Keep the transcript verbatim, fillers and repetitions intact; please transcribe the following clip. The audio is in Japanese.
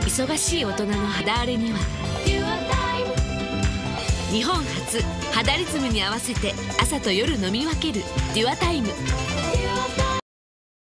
忙しい大人の肌荒れには日本初肌リズムに合わせて朝と夜飲み分けるデュアタイム。